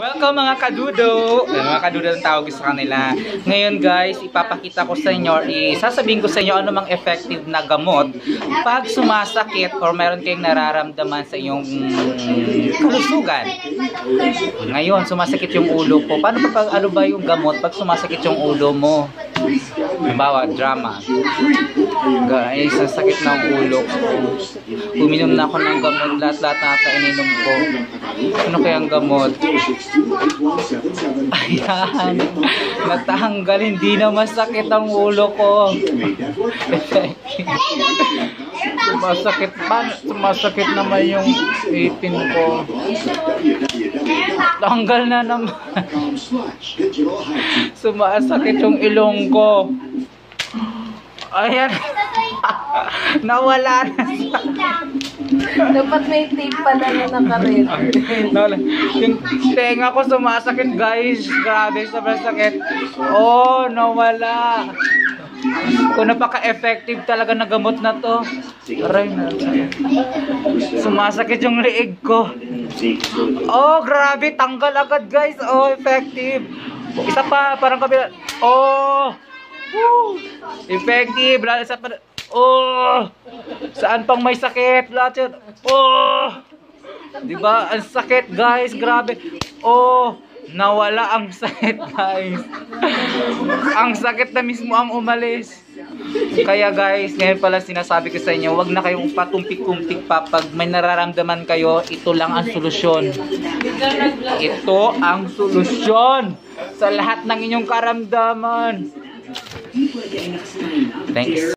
Welcome mga kadudo! Mga kadudo ang tawag sa kanila. Ngayon guys, ipapakita ko sa inyo or sasabihin ko sa inyo ano mang effective na gamot pag sumasakit or meron kayong nararamdaman sa inyong kalusugan. Ngayon, sumasakit yung ulo ko. Paano pag ano ba yung gamot pag sumasakit yung ulo mo? Halimbawa, drama. Guys, ang sakit ng ulo ko. Uminom na ako ng gamot. Lahat-lahat na ininom ko. Ano kayang gamot? Ayan. Natanggal. Hindi na masakit ang ulo ko. Sumasakit naman yung ipin ko. Tanggal na naman. Sumasakit yung ilong ko. Ayan. Nawala na. Dapat may tape pala na nakarin. Nawala. Yung tenga ko sumasakit guys. Grabe, sobrang sakit. Oh, nawala. Kung napaka-effective talaga na gamot na to. Aray na. Sumasakit yung liig ko. Oh, grabe. Tanggal agad guys. Oh, effective. Isa pa. Parang kabila. Oh. Woo! Effective. Oh! Saan pang may sakit? Lahat yun. Oh! Diba? Ang sakit guys. Grabe. Oh! Nawala ang sakit guys. Ang sakit na mismo ang umalis. Kaya guys, ngayon pala sinasabi ko sa inyo, wag na kayong patumpik-tumpik pa. Pag may nararamdaman kayo, ito lang ang solusyon. Ito ang solusyon sa lahat ng inyong karamdaman. Thanks.